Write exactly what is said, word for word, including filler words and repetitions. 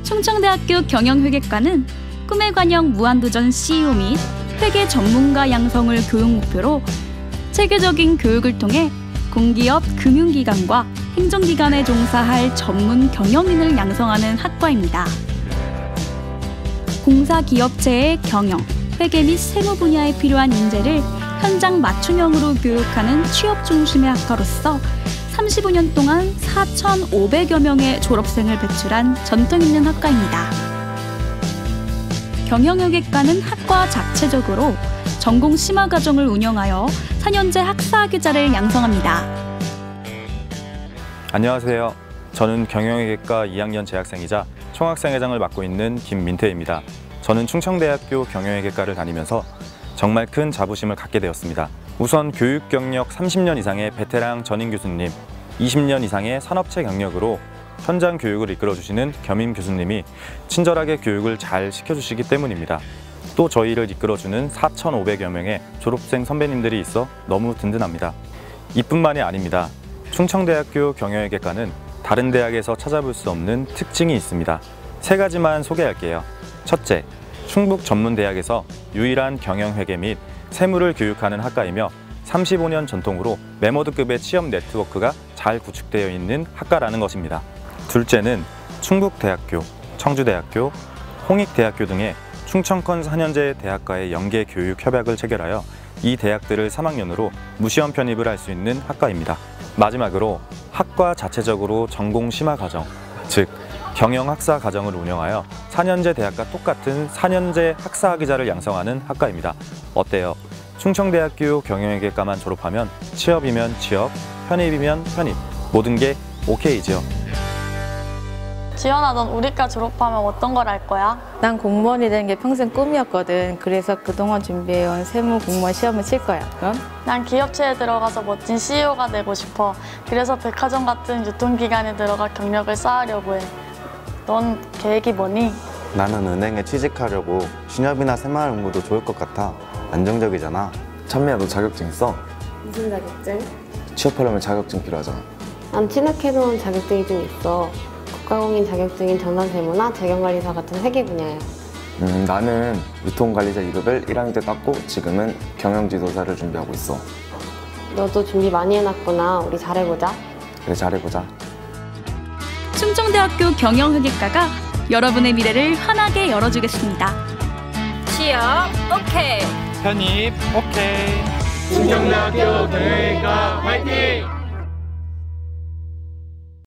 충청대학교 경영회계과는 꿈의 관영 무한도전 씨이오 및 회계 전문가 양성을 교육 목표로 체계적인 교육을 통해 공기업 금융기관과 행정기관에 종사할 전문 경영인을 양성하는 학과입니다. 공사기업체의 경영, 회계 및 세무 분야에 필요한 인재를 현장 맞춤형으로 교육하는 취업 중심의 학과로서 삼십오 년 동안 사천오백여 명의 졸업생을 배출한 전통 있는 학과입니다. 경영회계과는 학과 자체적으로 전공 심화 과정을 운영하여 사 년제 학사학위자를 양성합니다. 안녕하세요. 저는 경영회계과 이 학년 재학생이자 총학생회장을 맡고 있는 김민태입니다. 저는 충청대학교 경영회계과를 다니면서 정말 큰 자부심을 갖게 되었습니다. 우선 교육 경력 삼십 년 이상의 베테랑 전임 교수님, 이십 년 이상의 산업체 경력으로 현장 교육을 이끌어주시는 겸임 교수님이 친절하게 교육을 잘 시켜주시기 때문입니다. 또 저희를 이끌어주는 사천오백여 명의 졸업생 선배님들이 있어 너무 든든합니다. 이뿐만이 아닙니다. 충청대학교 경영회계과는 다른 대학에서 찾아볼 수 없는 특징이 있습니다. 세 가지만 소개할게요. 첫째, 충북전문대학에서 유일한 경영회계 및 세무를 교육하는 학과이며 삼십오 년 전통으로 메모드급의 취업 네트워크가 잘 구축되어 있는 학과라는 것입니다. 둘째는 충북대학교, 청주대학교, 홍익대학교 등의 충청권 사 년제 대학과의 연계 교육 협약을 체결하여 이 대학들을 삼 학년으로 무시험 편입을 할 수 있는 학과입니다. 마지막으로 학과 자체적으로 전공 심화 과정, 즉 경영학사 과정을 운영하여 사 년제 대학과 똑같은 사 년제 학사학위자를 양성하는 학과입니다. 어때요? 충청대학교 경영회계과만 졸업하면 취업이면 취업, 편입이면 편입, 모든 게 오케이죠. 지연아, 넌 우리과 졸업하면 어떤 걸 할 거야? 난 공무원이 되는 게 평생 꿈이었거든. 그래서 그동안 준비해온 세무 공무원 시험을 칠 거야. 넌? 난 기업체에 들어가서 멋진 씨이오가 되고 싶어. 그래서 백화점 같은 유통기관에 들어가 경력을 쌓으려고 해. 넌 계획이 뭐니? 나는 은행에 취직하려고. 신협이나 새마을은행도 좋을 것 같아. 안정적이잖아. 찬미야, 너 자격증 있어? 무슨 자격증? 취업하려면 자격증 필요하잖아. 난 취득해놓은 자격증이 좀 있어. 국가공인 자격증인 전산세무나 재경관리사 같은 회계 분야야. 음, 나는 유통관리사 이 급을 일 학년 때 땄고 지금은 경영지도사를 준비하고 있어. 너도 준비 많이 해놨구나. 우리 잘해보자. 그래, 잘해보자. 충청대학교 경영회계과가 여러분의 미래를 환하게 열어주겠습니다. 취업 오케이. 편입 오케이. 충청대학교 경영회계과 화이팅!